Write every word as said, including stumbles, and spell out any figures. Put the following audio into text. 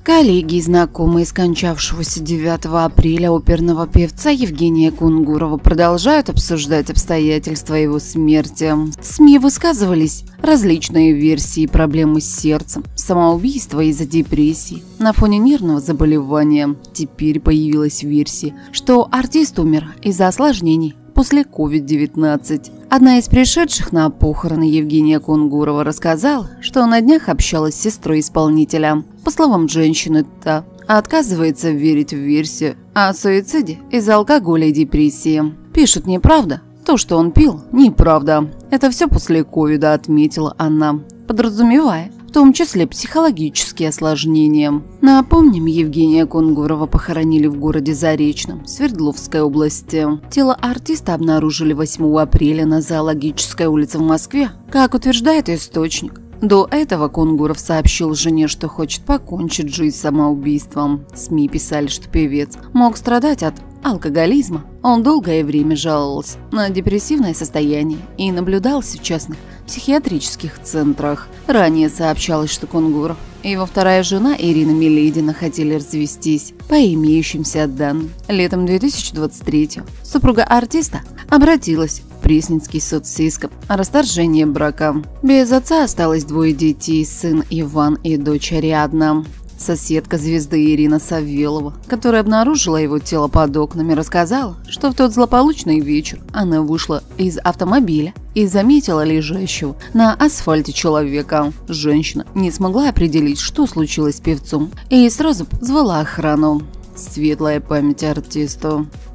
Коллеги и знакомые скончавшегося девятого апреля оперного певца Евгения Кунгурова продолжают обсуждать обстоятельства его смерти. СМИ высказывались различные версии проблемы с сердцем, самоубийства из-за депрессии на фоне нервного заболевания. Теперь появилась версия, что артист умер из-за осложнений после ковид девятнадцать. Одна из пришедших на похороны Евгения Кунгурова рассказала, что на днях общалась с сестрой исполнителя. По словам женщины, та отказывается верить в версию о суициде из-за алкоголя и депрессии. Пишет: неправда. То, что он пил, неправда. Это все после ковида, отметила она, подразумевая в том числе психологические осложнения. Напомним, Евгения Кунгурова похоронили в городе Заречном, Свердловской области. Тело артиста обнаружили восьмого апреля на Зоологической улице в Москве. Как утверждает источник, до этого Кунгуров сообщил жене, что хочет покончить жизнь самоубийством. СМИ писали, что певец мог страдать от алкоголизма. Он долгое время жаловался на депрессивное состояние и наблюдался в частных психиатрических центрах. Ранее сообщалось, что Кунгуров и его вторая жена Ирина Миледина хотели развестись по имеющимся данным. Летом две тысячи двадцать третьего супруга артиста обратилась в Пресненский суд с иском о расторжении брака. Без отца осталось двое детей: сын Иван и дочь Ариадна. Соседка звезды Ирина Савелова, которая обнаружила его тело под окнами, рассказала, что в тот злополучный вечер она вышла из автомобиля и заметила лежащего на асфальте человека. Женщина не смогла определить, что случилось с певцом, и сразу позвала охрану. Светлая память артисту.